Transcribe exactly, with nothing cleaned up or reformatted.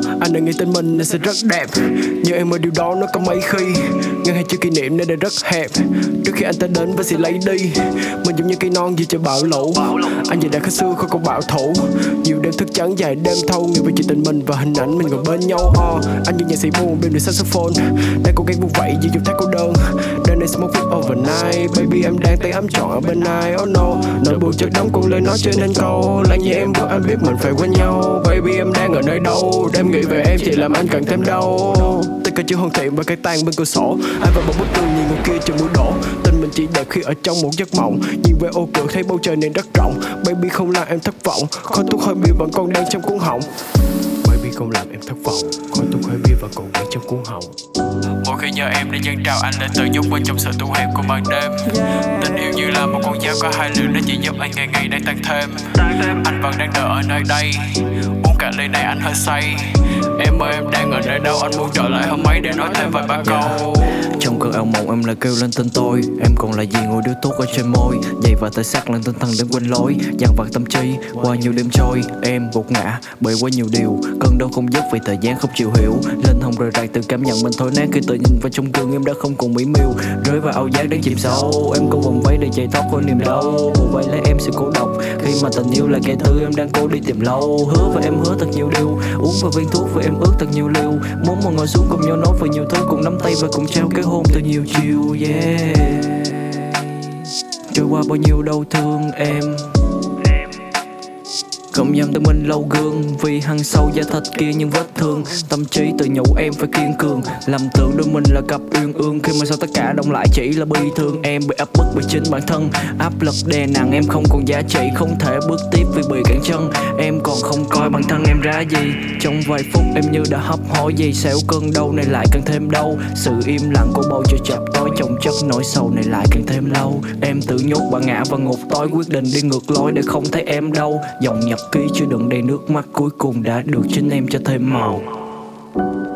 Anh đã nghĩ tên mình nên sẽ rất đẹp, nhưng em ơi điều đó nó có mấy khi ngân hàng chưa kỷ niệm nên đã rất hẹp. Trước khi anh ta đến với sự lấy đi, mình giống như cây non gì cho bão lũ. Anh giờ đã khác xưa không còn bảo thủ, nhiều đêm thức trắng dài đêm thâu, nghĩ về chuyện tình mình và hình ảnh mình ngồi bên nhau. oh, Anh như nhạc sĩ buồn bên được saxophone, đang cố gắng buông vậy vì dù thấy cô đơn. Đêm nay smoke it overnight, baby em đang tay ấm trọn ở bên ai. Oh no, nỗi buồn chất đóng cùng lời nói trên nên câu là như em vừa anh biết mình phải quen nhau. Baby em đang ở nơi đâu, đêm nghĩ về em chỉ làm anh càng thêm đau. Tất cả chưa hoàn thiện và cây tan bên cửa sổ, anh và một bức tường nhìn người kia chờ mưa đổ. Tình mình chỉ đẹp khi ở trong một giấc mộng, nhìn về ô cửa thấy bầu trời này rất rộng. Baby không làm em thất vọng, khói thuốc hơi bia vẫn còn đang trong cuốn họng. Baby không làm em thất vọng, khói thuốc hơi bia vẫn còn đang trong cuốn họng. Mỗi khi nhớ em để dâng trào anh lại tự nhốt bên trong sự thu hẹp của màn đêm. Tình yêu như là một con dao có hai lưỡi, nó chỉ giúp anh ngày ngày đang tăng thêm. Anh vẫn đang đợi ở nơi đây, uống cả ly này anh hơi say. Em ơi em đang ở nơi đâu, anh muốn trở lại hôm ấy để nói thêm vài ba câu. Trong cơn ảo mộng em lại kêu lên tên tôi, em còn là gì ngồi điếu thuốc ở trên môi. Giày và tay xác lên tinh thần đừng quên lối, dằn vặt tâm trí qua nhiều đêm trôi. Em gục ngã bởi quá nhiều điều, cơn đau không dứt vì thời gian không chịu hiểu. Lên hồng rời rạc từ cảm nhận mình thối nát khi tự nhìn vào trong gương em đã không còn mỹ miêu. Rơi vào ảo giác đang chìm sâu, em cố vòng vẫy để chạy thoát khỏi niềm đau. Buộc vậy lấy em sự cô độc khi mà tình yêu là kẻ thứ em đang cố đi tìm lâu. Hứa và em hứa thật nhiều điều, uống vào viên thuốc và em ước thật nhiều liều. Muốn mọi ngồi xuống cùng nhau nói về nhiều thứ, cùng nắm tay và cùng trao cái hôn từ nhiều chiều. Yeah, trôi qua bao nhiêu đau thương em, không dám tự mình lâu gương vì hằn sâu da thịt kia những vết thương. Tâm trí tự nhủ em phải kiên cường, lầm tưởng đôi mình là cặp uyên ương khi mà sau tất cả động lại chỉ là bi thương. Em bị áp bức bởi chính bản thân, áp lực đè nặng em không còn giá trị, không thể bước tiếp vì bị cản chân. Em còn không coi bản thân em ra gì, trong vài phút em như đã hấp hối gì. Xéo cơn đau này lại càng thêm đau, sự im lặng của bầu trời chập tối chồng chất nỗi sầu này lại càng thêm lâu. Em tự nhốt bản ngã và ngục tối, quyết định đi ngược lối để không thấy em đâu. Dòng nhật ký chưa đựng đầy nước mắt cuối cùng đã được chính em cho thêm màu.